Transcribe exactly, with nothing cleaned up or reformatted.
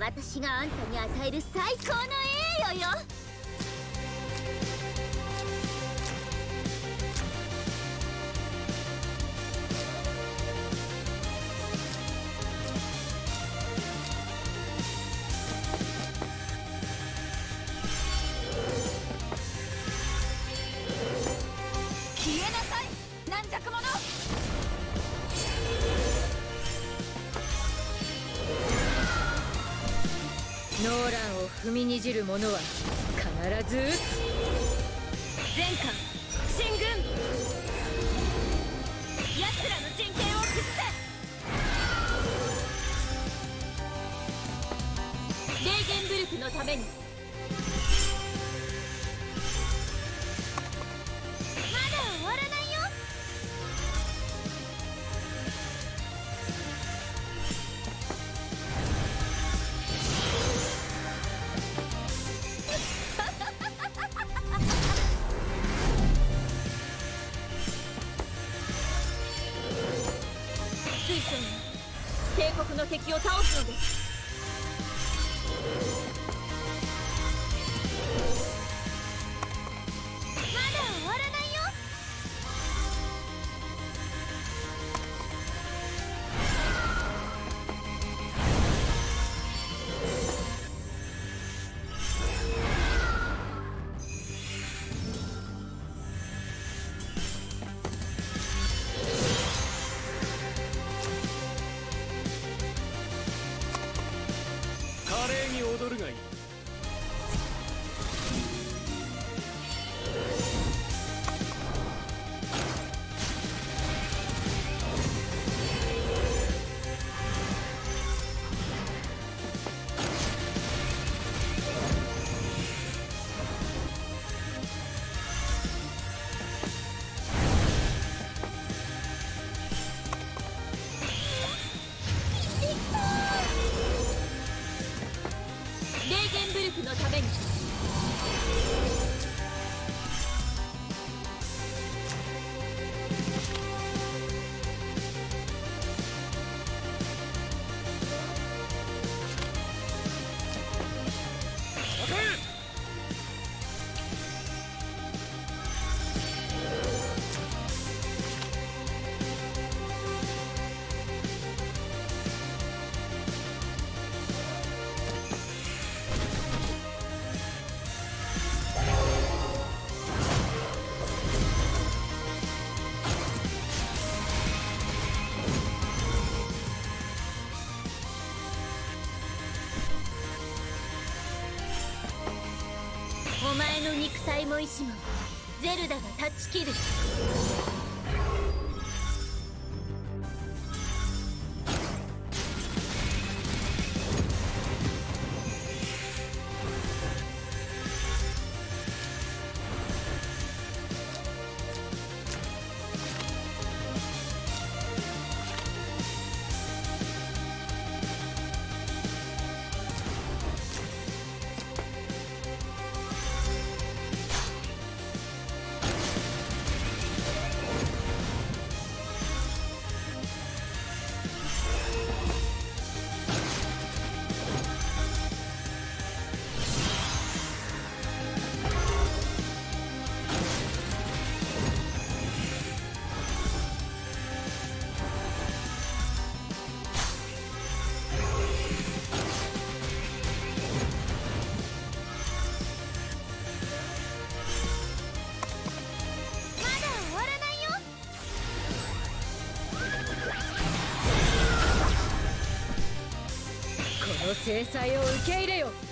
私があんたに与える最高の栄誉よ。消えなさい軟弱者。ノーランを踏みにじる者は必ず撃つ。全艦進軍。奴らの陣形を崩せ。レーゲンブルクのために。まだ終わらないよ。水晶に帝国の敵を倒すのです。まだ終わらないよ。 華麗に踊るがいい。 レーゲンブルクのために。お前の肉体も意志もゼルダが断ち切る。この制裁を受け入れよ。